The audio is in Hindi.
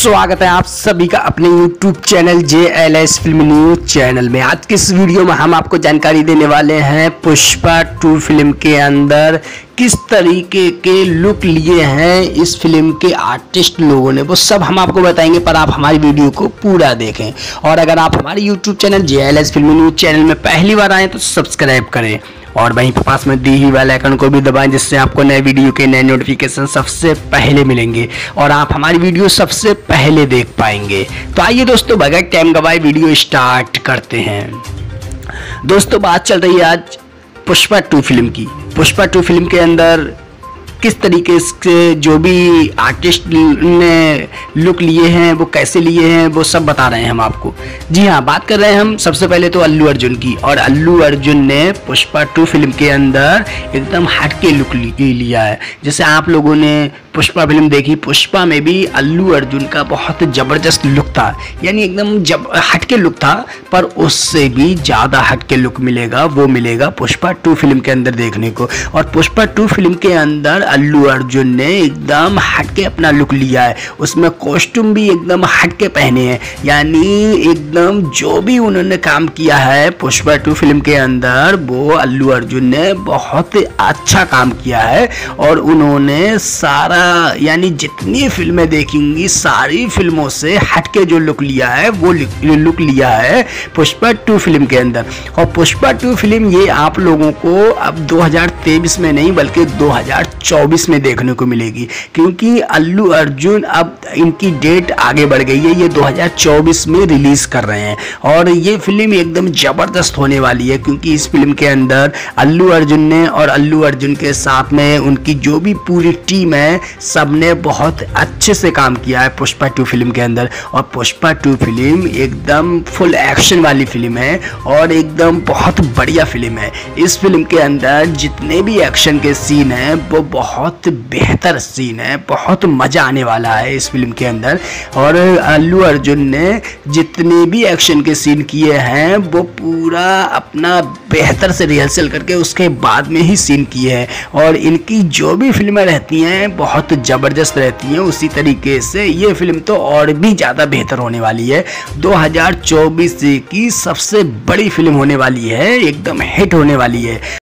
स्वागत है आप सभी का अपने YouTube channel JLS film news channel में। आज के इस वीडियो में हम आपको जानकारी देने वाले हैं पुष्पा 2 फिल्म के अंदर किस तरीके के लुक लिए हैं इस फिल्म के आर्टिस्ट लोगों ने, वो सब हम आपको बताएंगे। पर आप हमारी वीडियो को पूरा देखें और अगर आप हमारे YouTube channel JLS film news channel में पहली बार आए तो सब्सक्राइब करें और वहीं पर पास में दी हुई बेल आइकन को भी दबाएं, जिससे आपको नए वीडियो के नए नोटिफिकेशन सबसे पहले मिलेंगे और आप हमारी वीडियो सबसे पहले देख पाएंगे। तो आइए दोस्तों, बगैर टाइम गवाए वीडियो स्टार्ट करते हैं। दोस्तों, बात चल रही है आज पुष्पा 2 फिल्म की। पुष्पा 2 फिल्म के अंदर किस तरीके से जो भी आर्टिस्ट ने लुक लिए हैं, वो कैसे लिए हैं, वो सब बता रहे हैं हम आपको। जी हाँ, बात कर रहे हैं हम सबसे पहले तो अल्लू अर्जुन की। और अल्लू अर्जुन ने पुष्पा 2 फिल्म के अंदर एकदम हटके लुक लिया है। जैसे आप लोगों ने पुष्पा फिल्म देखी, पुष्पा में भी अल्लू अर्जुन का बहुत ज़बरदस्त लुक था, यानी एकदम हटके लुक था। पर उससे भी ज़्यादा हटके लुक मिलेगा, वो मिलेगा पुष्पा 2 फिल्म के अंदर देखने को। और पुष्पा 2 फिल्म के अंदर अल्लू अर्जुन ने एकदम हटके अपना लुक लिया है। उसमें कॉस्ट्यूम भी एकदम हटके पहने हैं, यानी एकदम जो भी उन्होंने काम किया है पुष्पा 2 फिल्म के अंदर, वो अल्लू अर्जुन ने बहुत अच्छा काम किया है। और उन्होंने सारा, यानी जितनी फिल्में देखेंगी सारी फिल्मों से हटके जो लुक लिया है वो लुक लिया है पुष्पा 2 फिल्म के अंदर। और पुष्पा 2 फिल्म ये आप लोगों को अब 2023 में नहीं बल्कि 2024 में देखने को मिलेगी, क्योंकि अल्लू अर्जुन अब इनकी डेट आगे बढ़ गई है, ये 2024 में रिलीज कर रहे हैं। और ये फिल्म एकदम जबरदस्त होने वाली है, क्योंकि इस फिल्म के अंदर अल्लू अर्जुन ने और अल्लू अर्जुन के साथ में उनकी जो भी पूरी टीम है, सबने बहुत अच्छे से काम किया है पुष्पा 2 फिल्म के अंदर। और पुष्पा 2 फिल्म एकदम फुल एक्शन वाली फिल्म है और एकदम बहुत बढ़िया फिल्म है। इस फिल्म के अंदर जितने भी एक्शन के सीन हैं वो बहुत बेहतर सीन है, बहुत मज़ा आने वाला है इस फिल्म के अंदर। और अल्लू अर्जुन ने जितने भी एक्शन के सीन किए हैं वो पूरा अपना बेहतर से रिहर्सल करके उसके बाद में ही सीन किए हैं। और इनकी जो भी फिल्में रहती हैं बहुत ज़बरदस्त रहती हैं। उसी तरीके से ये फिल्म तो और भी ज़्यादा बेहतर होने वाली है। 2024 की सबसे बड़ी फिल्म होने वाली है, एकदम हिट होने वाली है।